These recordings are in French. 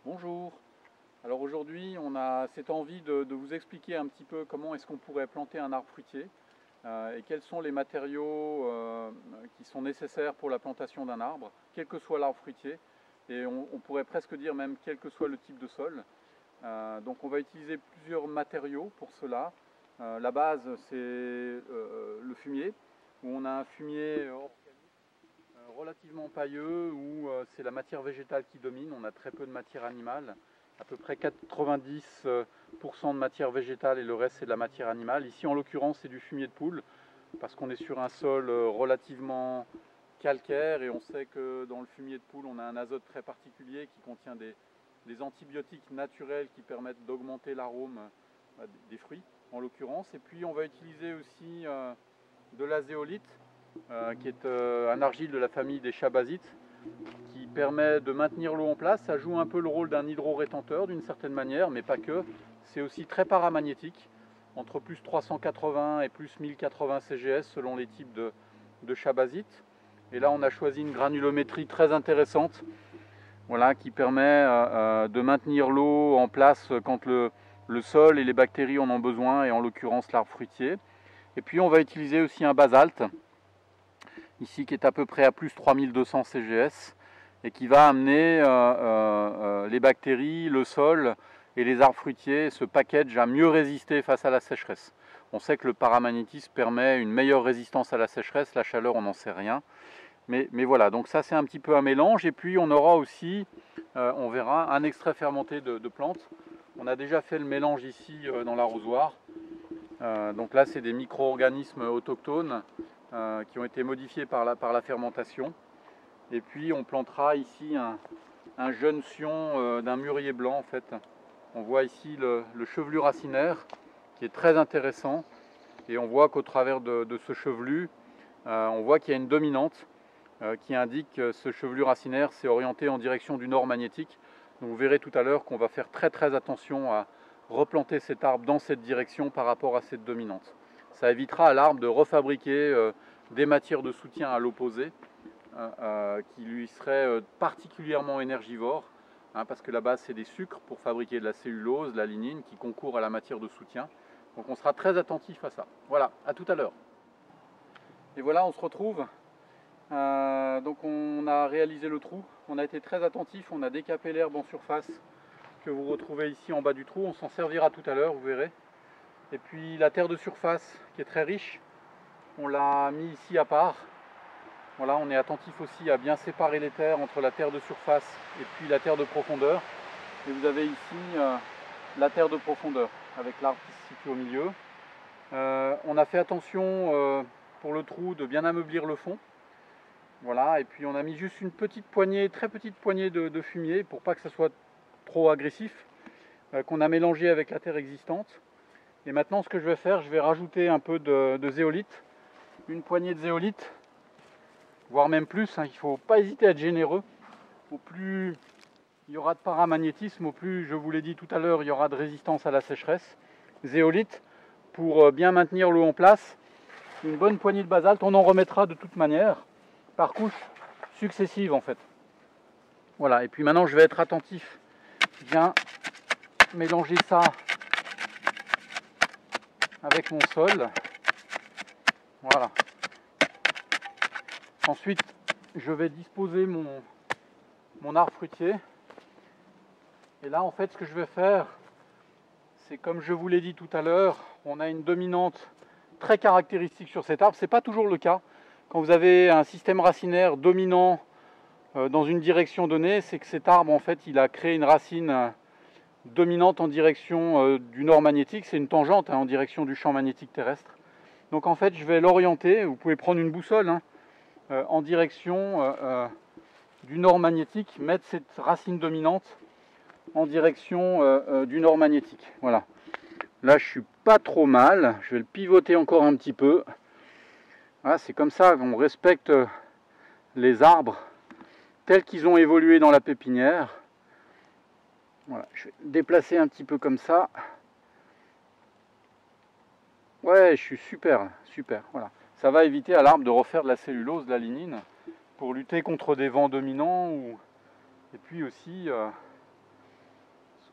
Bonjour. Alors aujourd'hui, on a cette envie de vous expliquer un petit peu comment est-ce qu'on pourrait planter un arbre fruitier et quels sont les matériaux qui sont nécessaires pour la plantation d'un arbre, quel que soit l'arbre fruitier, et on pourrait presque dire même quel que soit le type de sol. Donc on va utiliser plusieurs matériaux pour cela. La base, c'est le fumier, où on a un fumier relativement pailleux, où c'est la matière végétale qui domine, on a très peu de matière animale, à peu près 90% de matière végétale et le reste c'est de la matière animale. Ici en l'occurrence c'est du fumier de poule, parce qu'on est sur un sol relativement calcaire et on sait que dans le fumier de poule on a un azote très particulier qui contient des antibiotiques naturels qui permettent d'augmenter l'arôme des fruits en l'occurrence. Et puis on va utiliser aussi de la zéolite, qui est un argile de la famille des chabasites, qui permet de maintenir l'eau en place. Ça joue un peu le rôle d'un hydro-rétenteur d'une certaine manière, mais pas que. C'est aussi très paramagnétique, entre plus 380 et plus 1080 CGS selon les types de chabasites. Et là on a choisi une granulométrie très intéressante, voilà, qui permet de maintenir l'eau en place quand le sol et les bactéries en ont besoin, et en l'occurrence l'arbre fruitier. Et puis on va utiliser aussi un basalte, ici qui est à peu près à plus 3200 CGS, et qui va amener les bactéries, le sol et les arbres fruitiers, ce package, à mieux résister face à la sécheresse. On sait que le paramagnétisme permet une meilleure résistance à la sécheresse, la chaleur on n'en sait rien. Mais voilà, donc ça c'est un petit peu un mélange. Et puis on aura aussi, on verra, un extrait fermenté de plantes. On a déjà fait le mélange ici dans l'arrosoir. Donc là c'est des micro-organismes autochtones qui ont été modifiés par la fermentation. Et puis on plantera ici un jeune sion d'un mûrier blanc en fait. On voit ici le chevelu racinaire qui est très intéressant. Et on voit qu'au travers de ce chevelu, on voit qu'il y a une dominante qui indique que ce chevelu racinaire s'est orienté en direction du nord magnétique. Donc vous verrez tout à l'heure qu'on va faire très attention à replanter cet arbre dans cette direction par rapport à cette dominante. Ça évitera à l'arbre de refabriquer des matières de soutien à l'opposé qui lui seraient particulièrement énergivores, parce que la base c'est des sucres pour fabriquer de la cellulose, de la lignine qui concourt à la matière de soutien. Donc on sera très attentif à ça. Voilà, à tout à l'heure. Et voilà, on se retrouve. Donc on a réalisé le trou, on a été très attentif, on a décapé l'herbe en surface que vous retrouvez ici en bas du trou. On s'en servira tout à l'heure, vous verrez. Et puis la terre de surface qui est très riche, on l'a mis ici à part. Voilà, on est attentif aussi à bien séparer les terres entre la terre de surface et puis la terre de profondeur. Et vous avez ici la terre de profondeur avec l'arbre qui se situe au milieu. On a fait attention pour le trou de bien ameublir le fond. Voilà, et puis on a mis juste une petite poignée, très petite poignée de fumier pour pas que ça soit trop agressif, qu'on a mélangé avec la terre existante. Et maintenant ce que je vais faire, je vais rajouter un peu de zéolite, une poignée de zéolite, voire même plus, il ne faut pas hésiter à être généreux. Au plus il y aura de paramagnétisme, au plus, je vous l'ai dit tout à l'heure, il y aura de résistance à la sécheresse. Zéolite, pour bien maintenir l'eau en place, une bonne poignée de basalte, on en remettra de toute manière, par couches successives en fait. Voilà, et puis maintenant je vais être attentif, bien mélanger ça avec mon sol. Voilà. Ensuite, je vais disposer mon arbre fruitier. Et là en fait ce que je vais faire, c'est comme je vous l'ai dit tout à l'heure, on a une dominante très caractéristique sur cet arbre. Ce n'est pas toujours le cas. Quand vous avez un système racinaire dominant dans une direction donnée, c'est que cet arbre en fait il a créé une racine dominante en direction du nord magnétique. C'est une tangente en direction du champ magnétique terrestre. Donc en fait je vais l'orienter, vous pouvez prendre une boussole en direction du nord magnétique, mettre cette racine dominante en direction du nord magnétique. Voilà. Là je suis pas trop mal, je vais le pivoter encore un petit peu. Voilà, c'est comme ça qu'on respecte les arbres tels qu'ils ont évolué dans la pépinière. Voilà, je vais déplacer un petit peu comme ça. Ouais, je suis super, voilà. Ça va éviter à l'arbre de refaire de la cellulose, de la lignine, pour lutter contre des vents dominants. Et puis aussi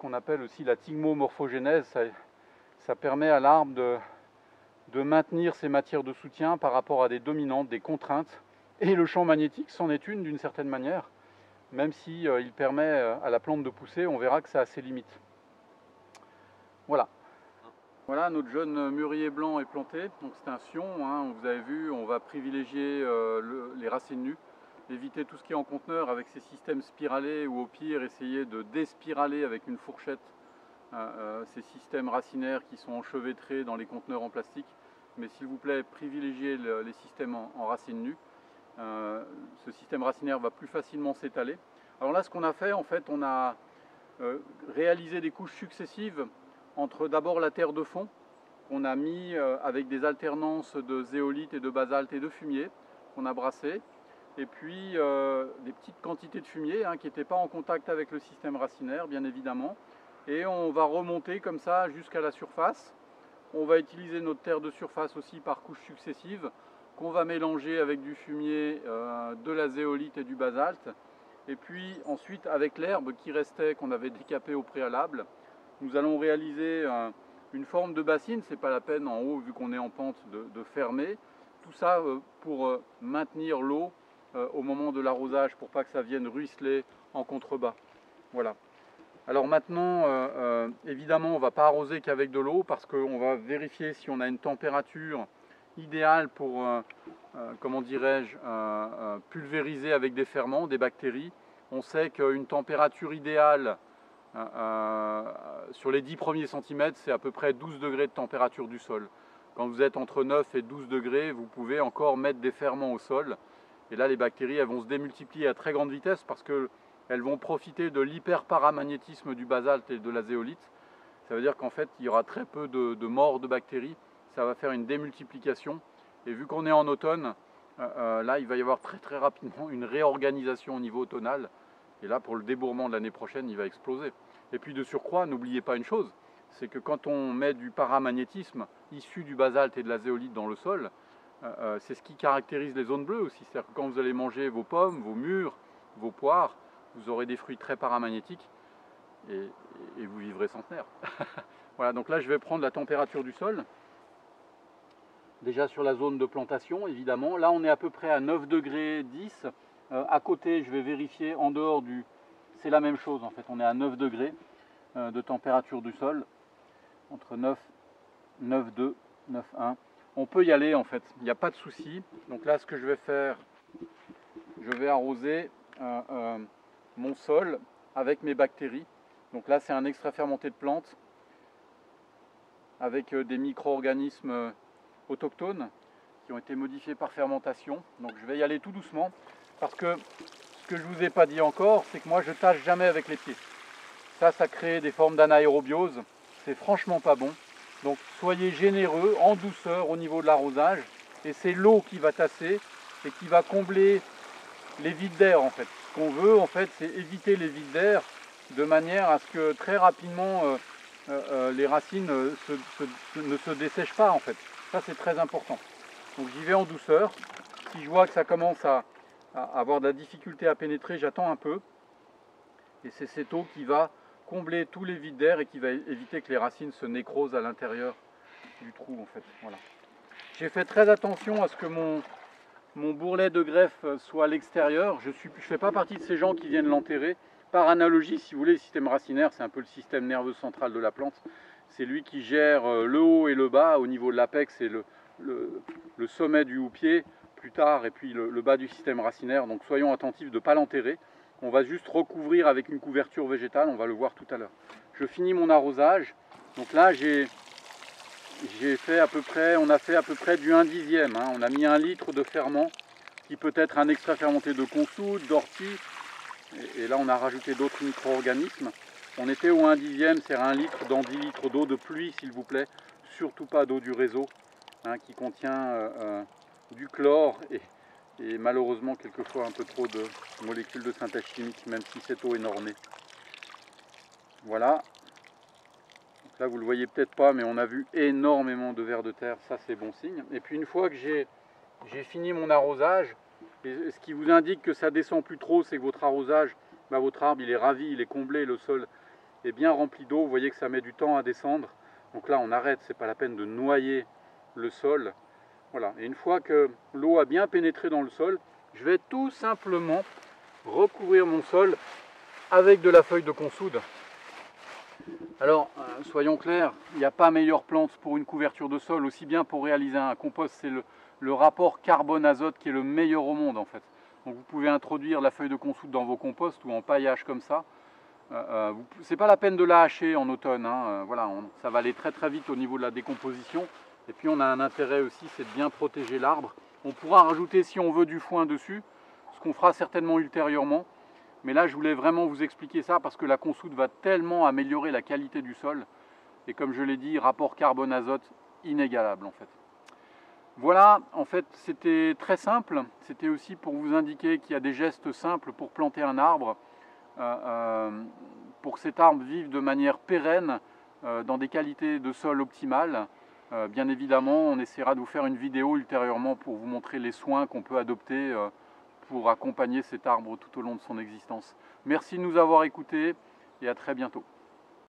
qu'on appelle aussi la thymomorphogénèse. Ça permet à l'arbre de maintenir ses matières de soutien par rapport à des dominantes, des contraintes. Et le champ magnétique c'en est une d'une certaine manière. Même si il permet à la plante de pousser, on verra que ça a ses limites. Voilà. Voilà, notre jeune mûrier blanc est planté. Donc c'est un sion, hein, vous avez vu, on va privilégier les racines nues, éviter tout ce qui est en conteneur avec ces systèmes spiralés, ou au pire essayer de déspiraler avec une fourchette ces systèmes racinaires qui sont enchevêtrés dans les conteneurs en plastique. Mais s'il vous plaît, privilégiez les systèmes en racines nues. Ce système racinaire va plus facilement s'étaler. Alors là, ce qu'on a fait, en fait, on a réalisé des couches successives entre d'abord la terre de fond, qu'on a mis avec des alternances de zéolite et de basalte et de fumier, qu'on a brassé, et puis des petites quantités de fumier qui n'étaient pas en contact avec le système racinaire, bien évidemment. Et on va remonter comme ça jusqu'à la surface. On va utiliser notre terre de surface aussi par couches successives, qu'on va mélanger avec du fumier, de la zéolite et du basalte. Et puis ensuite, avec l'herbe qui restait, qu'on avait décapée au préalable, nous allons réaliser une forme de bassine. C'est pas la peine en haut, vu qu'on est en pente, de fermer. Tout ça pour maintenir l'eau au moment de l'arrosage, pour pas que ça vienne ruisseler en contrebas. Voilà. Alors maintenant, évidemment, on ne va pas arroser qu'avec de l'eau, parce qu'on va vérifier si on a une température idéale pour, comment dirais-je, pulvériser avec des ferments, des bactéries. On sait qu'une température idéale sur les 10 premiers centimètres, c'est à peu près 12 degrés de température du sol. Quand vous êtes entre 9 et 12 degrés, vous pouvez encore mettre des ferments au sol. Et là, les bactéries, elles vont se démultiplier à très grande vitesse, parce qu'elles vont profiter de l'hyperparamagnétisme du basalte et de la zéolite. Ça veut dire qu'en fait, il y aura très peu de morts de bactéries. Ça va faire une démultiplication. Et vu qu'on est en automne, là, il va y avoir très très rapidement une réorganisation au niveau automnal. Et là, pour le débourrement de l'année prochaine, il va exploser. Et puis de surcroît, n'oubliez pas une chose, c'est que quand on met du paramagnétisme issu du basalte et de la zéolite dans le sol, c'est ce qui caractérise les zones bleues aussi. C'est-à-dire que quand vous allez manger vos pommes, vos mûres, vos poires, vous aurez des fruits très paramagnétiques et vous vivrez centenaire. Voilà, donc là je vais prendre la température du sol. Déjà sur la zone de plantation, évidemment. Là on est à peu près à 9 degrés 10. À côté, je vais vérifier en dehors du... C'est la même chose en fait, on est à 9 degrés de température du sol. Entre 9, 9,2, 9,1. On peut y aller en fait, il n'y a pas de souci. Donc là ce que je vais faire, je vais arroser mon sol avec mes bactéries. Donc là c'est un extrait fermenté de plantes avec des micro-organismes autochtones qui ont été modifiés par fermentation. Donc je vais y aller tout doucement, parce que ce que je ne vous ai pas dit encore, c'est que moi je tâche jamais avec les pieds. Ça crée des formes d'anaérobiose, c'est franchement pas bon. Donc soyez généreux, en douceur au niveau de l'arrosage, et c'est l'eau qui va tasser et qui va combler les vides d'air en fait. Ce qu'on veut en fait, c'est éviter les vides d'air de manière à ce que très rapidement les racines ne se dessèchent pas en fait. Ça c'est très important. Donc j'y vais en douceur. Si je vois que ça commence à avoir de la difficulté à pénétrer, j'attends un peu. Et c'est cette eau qui va combler tous les vides d'air et qui va éviter que les racines se nécrosent à l'intérieur du trou en fait. Voilà. J'ai fait très attention à ce que mon bourrelet de greffe soit à l'extérieur. Je ne fais pas partie de ces gens qui viennent l'enterrer. Par analogie, si vous voulez, le système racinaire, c'est un peu le système nerveux central de la plante. C'est lui qui gère le haut et le bas au niveau de l'apex et le sommet du houppier plus tard, et puis le bas du système racinaire. Donc soyons attentifs de ne pas l'enterrer. On va juste recouvrir avec une couverture végétale, on va le voir tout à l'heure. Je finis mon arrosage. Donc là, on a fait à peu près du 1/10. On a mis 1 litre de ferment, qui peut être un extrait fermenté de consoude, d'ortie. Et là, on a rajouté d'autres micro-organismes. On était au 1/10, c'est 1 litre dans 10 litres d'eau de pluie, s'il vous plaît. Surtout pas d'eau du réseau, qui contient du chlore et malheureusement quelquefois un peu trop de molécules de synthèse chimique, même si cette eau est normée. Voilà. Donc là vous le voyez peut-être pas, mais on a vu énormément de vers de terre, ça c'est bon signe. Et puis une fois que j'ai fini mon arrosage, et ce qui vous indique que ça descend plus trop, c'est que votre arrosage, votre arbre il est ravi, il est comblé, le sol est bien rempli d'eau. Vous voyez que ça met du temps à descendre. Donc là on arrête, c'est pas la peine de noyer le sol. Voilà, et une fois que l'eau a bien pénétré dans le sol, je vais tout simplement recouvrir mon sol avec de la feuille de consoude. Alors, soyons clairs, il n'y a pas meilleure plante pour une couverture de sol, aussi bien pour réaliser un compost, c'est le rapport carbone-azote qui est le meilleur au monde en fait. Donc vous pouvez introduire la feuille de consoude dans vos composts ou en paillage comme ça. C'est pas la peine de la hacher en automne, hein. Voilà, ça va aller très très vite au niveau de la décomposition. Et puis on a un intérêt aussi, c'est de bien protéger l'arbre. On pourra rajouter si on veut du foin dessus, ce qu'on fera certainement ultérieurement. Mais là, je voulais vraiment vous expliquer ça parce que la consoude va tellement améliorer la qualité du sol. Et comme je l'ai dit, rapport carbone-azote inégalable en fait. Voilà, en fait, c'était très simple. C'était aussi pour vous indiquer qu'il y a des gestes simples pour planter un arbre. Pour que cet arbre vive de manière pérenne dans des qualités de sol optimales. Bien évidemment, on essaiera de vous faire une vidéo ultérieurement pour vous montrer les soins qu'on peut adopter pour accompagner cet arbre tout au long de son existence. Merci de nous avoir écoutés et à très bientôt.